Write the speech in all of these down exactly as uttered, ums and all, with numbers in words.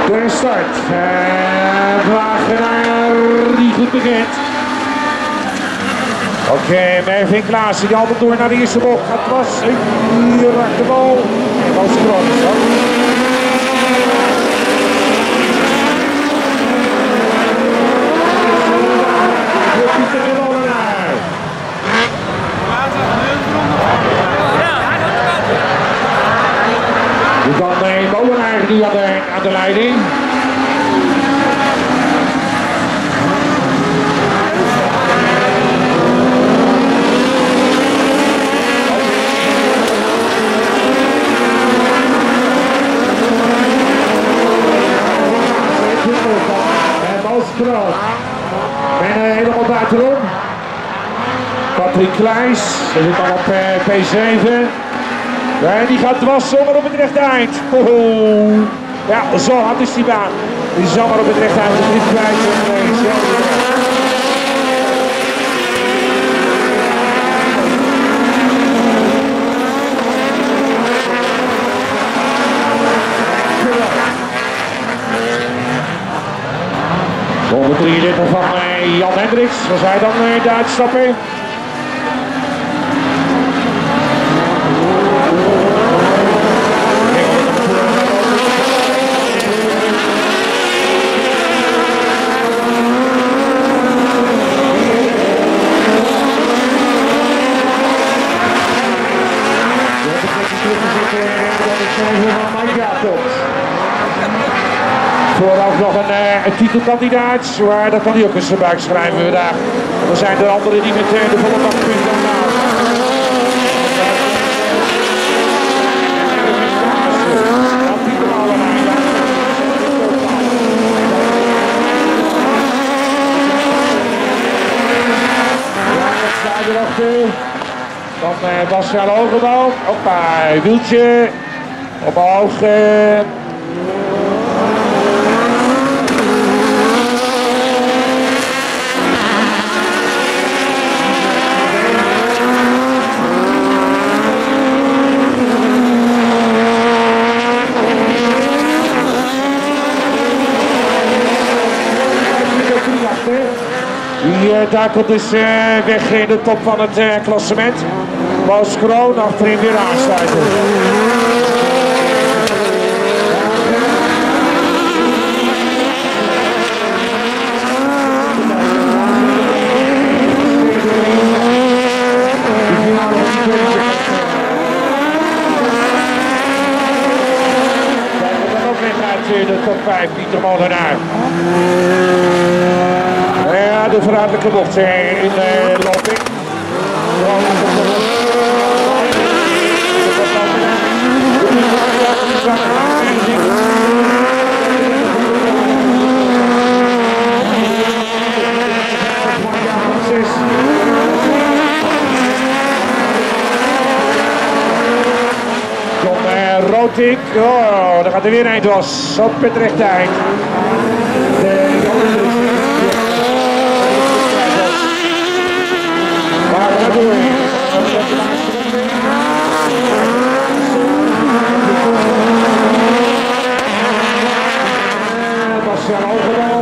De start. En Wagenaar die goed begint. Oké, okay, Mervin Klaassen die altijd door naar de eerste bocht. Het was hier raakt de bal. En dat is groot. Dan Molenaar die aan de, aan de leiding. En Balstroot. En uh, helemaal buitenom. Patrick Kleijs, dat zit dan op uh, P zeven. En die gaat dwars zomaar op het rechte eind. Oh, oh. Ja, zo hard is die baan. Die is zomaar op het rechte eind. Dus niet kwijt. honderddrieëndertig van uh, Jan Hendricks. Was hij dan uh, de uitstapper? Vooraf nog een, uh, een titelkandidaat, maar dat kan hij ook in zijn buik schrijven vandaag. Er zijn er anderen die met uh, de volle bak punten gaan. Dan uh, Bastiaan Hogebal, hoppa, wieltje, omhoog. Uh, Die uh, duikelt dus uh, weg in de top van het uh, klassement. Bas Kroon achterin weer aansluiten. Kijken we dan ook weer uit de top vijf, Pieter Molenaar. Ja, de verraderlijke bocht in de uh, looping. John uh, Rotink, oh, daar gaat er weer een dwars op het rechte eind. Bastiaan Hogebal.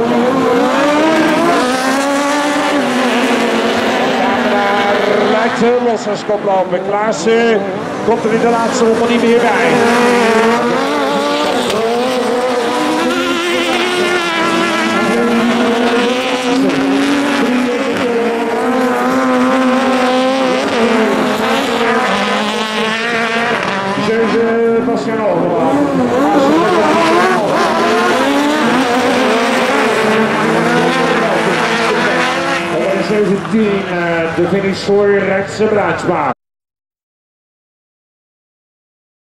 Daar lijkt ze los als koploper. Klaassen komt er in de laatste ronde niet meer bij. Bastiaan Hogebal. zeventien, de finish voor Rijtse Bruinsma.